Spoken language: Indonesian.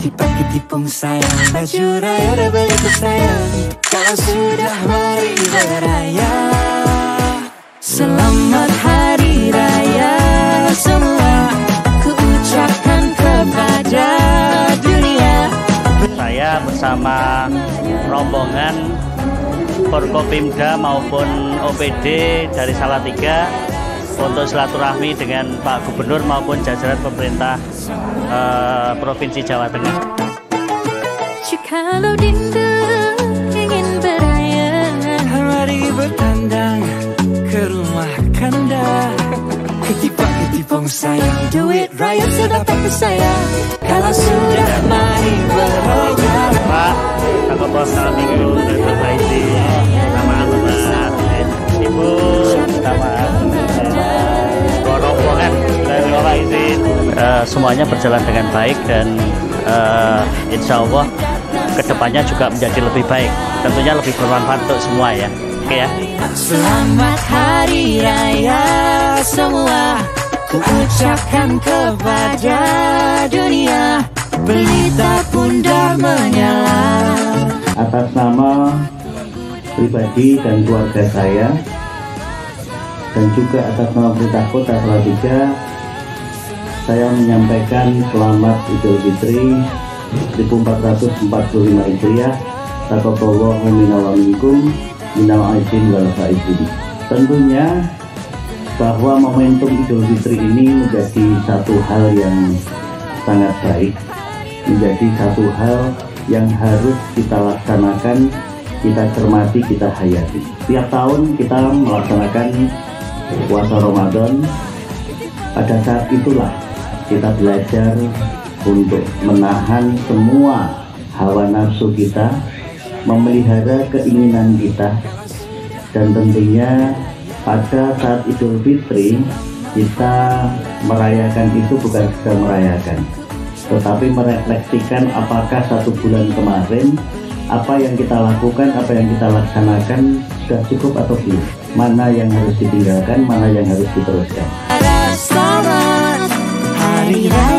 ketipung sayang, baju raya udah beli tuh sayang. Kalau sudah mari beraya. Selamat Hari Raya semua, ku ucapkan kepada dunia. Saya bersama rombongan Forkopimda maupun OPD dari Salatiga untuk silaturahmi dengan Pak Gubernur maupun jajaran pemerintah Provinsi Jawa Tengah. Jikalau dinda ingin beraya, mari bertandang ke rumah kanda. Ketipung sayang, duit rakyat sudah tak bersayang. Kalau sudah mari beraya. Pak, aku bos salam minggu Bapak izin sama Bapak Ibu sama rombongan dari Bapak izin. Semuanya berjalan dengan baik dan insya Allah kedepannya juga menjadi lebih baik. Tentunya lebih bermanfaat untuk semua ya. Oke ya. Selamat Hari Raya semua, ku ucapkan kepada dunia. Pelita pun dah menyala. Atas nama pribadi dan keluarga saya dan juga atas nama pemerintah Kota Salatiga, saya menyampaikan selamat Idul Fitri 1445 Hijriah. Taqabbalallahu minna wa minkum minal aidin wal faizin. Tentunya bahwa momentum Idul Fitri ini menjadi satu hal yang sangat baik, menjadi satu hal yang harus kita laksanakan, kita cermati, kita hayati. Tiap tahun kita melaksanakan puasa Ramadan. Pada saat itulah kita belajar untuk menahan semua hawa nafsu kita, memelihara keinginan kita, dan tentunya pada saat Idul Fitri kita merayakan itu bukan sekedar merayakan, tetapi merefleksikan apakah satu bulan kemarin apa yang kita lakukan, apa yang kita laksanakan sudah cukup atau belum, mana yang harus ditinggalkan, mana yang harus diteruskan. Selamat Hari Raya.